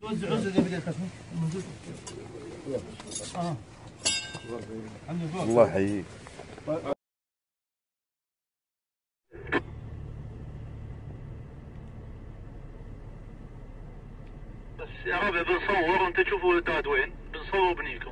وزع زي بدي الخشمه موجود. الله يحييك. بس يا ربع بنصور وانت تشوفوا الداد وين، بنصور بنيكم.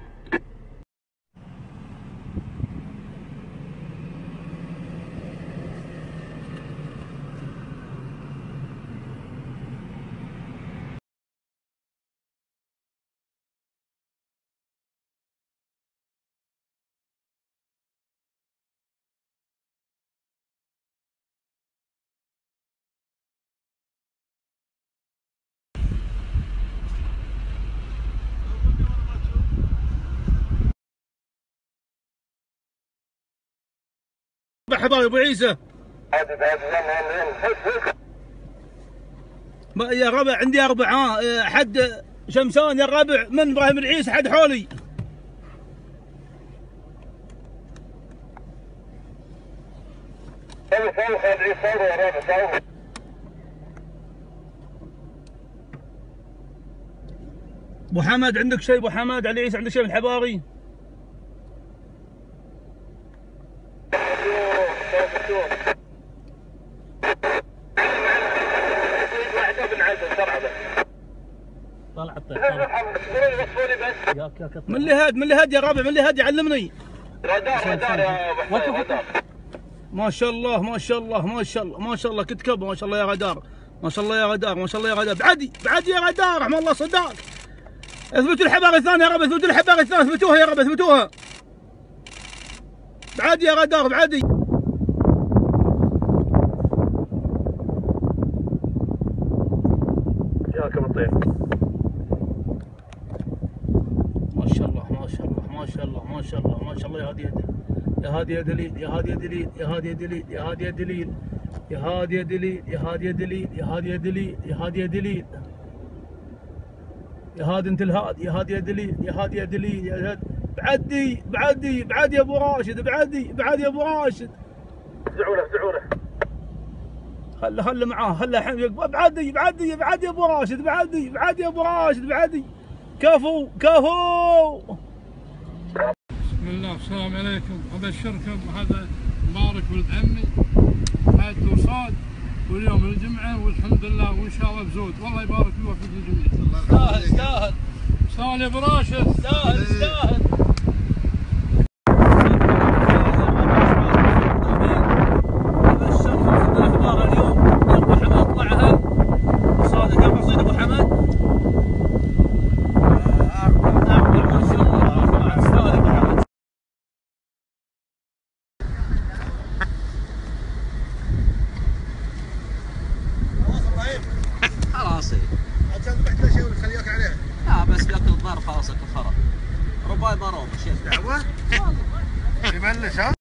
مرحبا يا ابو عيسى. يا ربع عندي 4 حد شمسان يا الربع من ابراهيم العيسى حد حولي. ابو حمد عندك شيء؟ ابو حمد علي عيسى عندك شيء من الحباري؟ طلعت من اللي هاد يا ربع، من اللي هاد علمني. رادار يا ابو حمد. ما شاء الله ما شاء الله ما شاء الله ما شاء الله كتكب. ما شاء الله يا غدار، ما شاء الله يا غدار، ما شاء الله يا غدار. بعدي يا غدار رحم الله صداك. اثبتوا الحباغ الثاني يا رب، اثبتوا الحباغ الثاني، اثبتوها يا رب، اثبتوها. بعدي يا غدار بعدي. جاكم الطير. ما شاء الله ما شاء الله ما شاء الله ما شاء الله ما شاء الله. يا هادي يا هادي يا دليل، يا هادي يا دليل، يا هادي يا دليل، يا هادي يا دليل، يا هادي يا دليل، يا هادي يا دليل، يا هادي يا دليل، يا هادي يا دليل، يا هادي انت الهاد، يا هادي يا دليل، يا هادي يا دليل، يا هادي. بعدي يا ابو راشد، بعدي يا ابو راشد. افزعوله خله معاه، خله بعدي يا ابو راشد، بعدي يا ابو راشد، بعدي. كفو. بسم الله، السلام عليكم. ابشركم هذا مبارك ولد عمي، هذا وصاد، واليوم الجمعه والحمد لله، وان شاء الله بزود. والله يبارك ويوفق الجميع. يستاهل يا ابو راشد، يستاهل. عشان ذبحت له شيء ولا خليك عليه؟ لا بس بياكل الضار خلاص الخرا. رباي ضروب شيخ. دعوه؟ يملش ها؟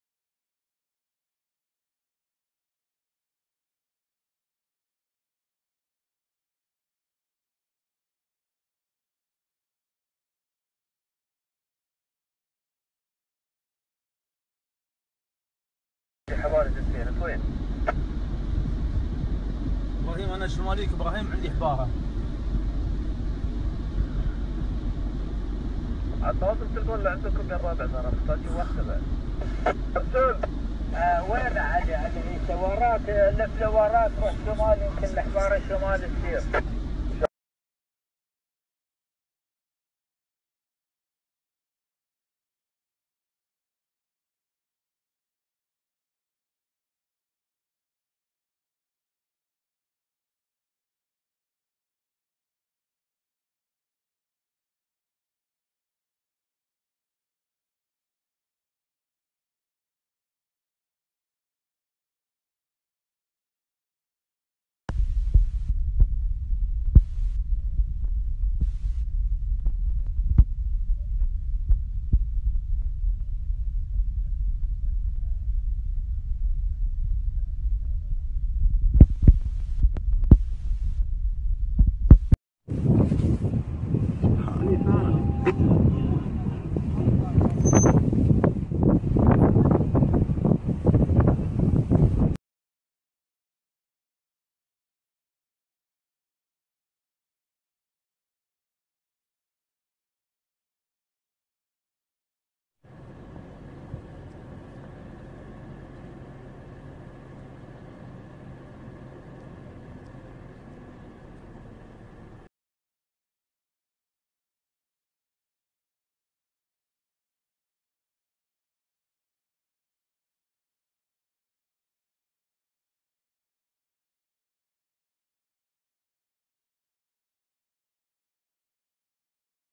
وين؟ ابراهيم انا شماليك ابراهيم، عندي حباره. عطوات التلفون اللي عندكم يا الرابع ترى محتاجين واحده بعد. رسول وين علي عيسى؟ وراك لف لورات روح شمال، يمكن الحباره الشمال تصير.